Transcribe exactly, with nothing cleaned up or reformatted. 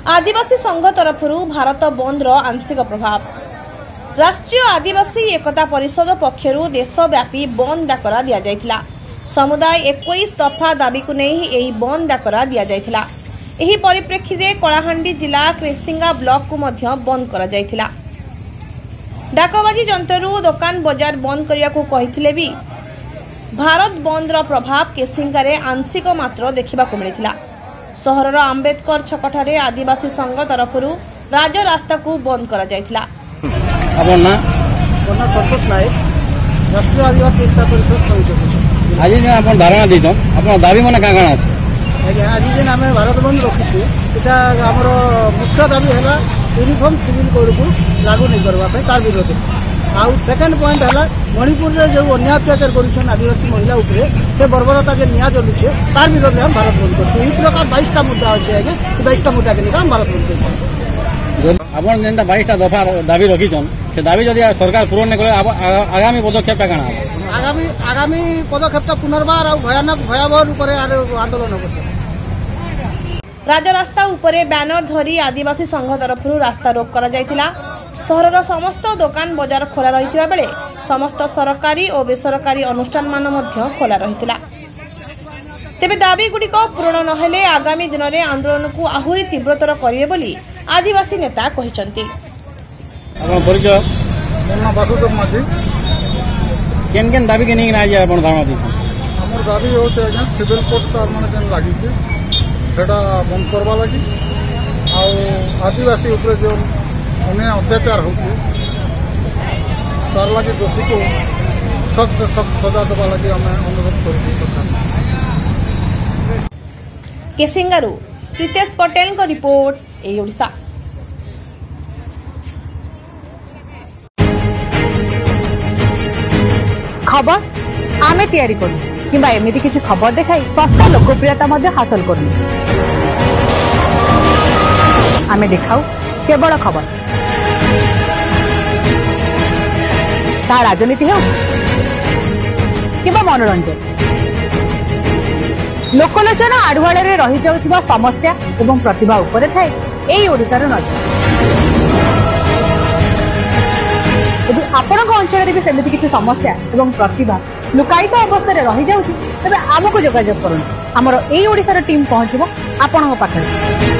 आदिवासी संघ तरफ भारत बंद आंशिक प्रभाव। राष्ट्रीय आदिवासी एकता परिषद पक्षर देशव्यापी बंद डाकरा दि जाइथिला। समुदाय इक्कीस दफा दाबी को नहीं यही बंद डाकरा दि जाइथिला। एही परिप्रेक्षी रे कलाहांडी जिला क्रेसिंगा ब्लॉक को मध्य बंद करा जाइथिला। डाकबाजी जंत्रु दुकान बजार बंद करिया को कहिथिले भी भारत बंद रो प्रभाव केसिंगारे आंशिक मात्र देखिबा को मिलिथिला। सहरर आंबेडकर छकठारे आदिवासी संघ तरफ राजरास्ता को बंद करा जाइथिला। आपन ना कोना संतोष नायक राष्ट्रीय आदिवासी एकता परिषद संयोजक। आज जे आपन धारणा दिछन आपन दाबी माने का काना अछि? आज्ञा आज जे आमे भारत बंद रखिछु एटा हमर मुख्य दाबी हैला यूनिफॉर्म सिविल कोड को लागू नहीं करबा पे तार विरोध। आ सेकंड पॉइंट हैला मणिपुर रे जो अन्याय अत्याचार करिछन आदिवासी महिला ऊपर से बर्बरता जे न्याय चलुछे तार विरोध हम भारत बंद करछु। ई प्रकार बाईस टा मुद्दा अछि आज्ञा बाईस टा मुद्दा के निकाम भारत बंद करछु। आपन जेंता बाईस टा दफा दाबी रखिछन से दाबी जदि सरकार पूर्ण न करे आगामी पदक्षेप का काना? आगामी आगामी पदक्षेप पुनर्बार आ भयानक भयावह रूप रे आंदोलन होबो। राजरास्ता उपरे बैनर धरी आदिवासी संघ तरफ रास्ता रोक करा जाइथिला। सहरर समस्त दुकान बजार खोला रहिथिबा बेले समस्त सरकारी और बेसरकारी अनुष्ठान मान मध्य खोला रहिथिला। तेबे दाबी गुड़िक पूरण नहेले आगामी दिन में आंदोलन को आहुरी तीव्रतर करिवे बोली आदिवासी नेता कहिसंती। आपन परिचय मोना बासुदेव माझी। केन केन दाबी के नहीं ना जे आपन धारणा दिछन? हमर दाबी होते आज्ञा सिविल कोड तार माने जेन लागि छै सेटा बंद करबा लागि आ आदिवासी ऊपर जो अन्याय अत्याचार होचे तार लागि दोषी को सख्त से सख्त सजा देबा लागि हम अनुरोध करू सरकार। केसिंगारू प्रीतेश पटेल को रिपोर्ट ए ओडिशा। खबर आमे तैयारी करू किंबा एमिति किछि खबर देखाई सस्ता लोकप्रियता मध्ये हासिल करू। आमे देखाऊ केवल खबर ता राजनीति हो किंबा मनोरंजन लोकलोचन आढ़ुआल रही जाउथिबा समस्या एवं प्रतिभा उपरे थाए एई ओडिशार नजर। यदि आपणक अंचल भी सेमिति किसी समस्या एवं प्रतिभा लुकायित अवस्था रही जाउछि तबे आमको जोगाजोग करନ୍ତୁ। हमर एई ओडिशार टीम पहुंचबो आपणक पाखरे।